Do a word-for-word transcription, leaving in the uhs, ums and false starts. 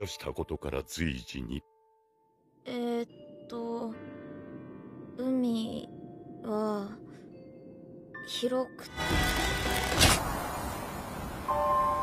したことから随時に。 えー、っと海は広くて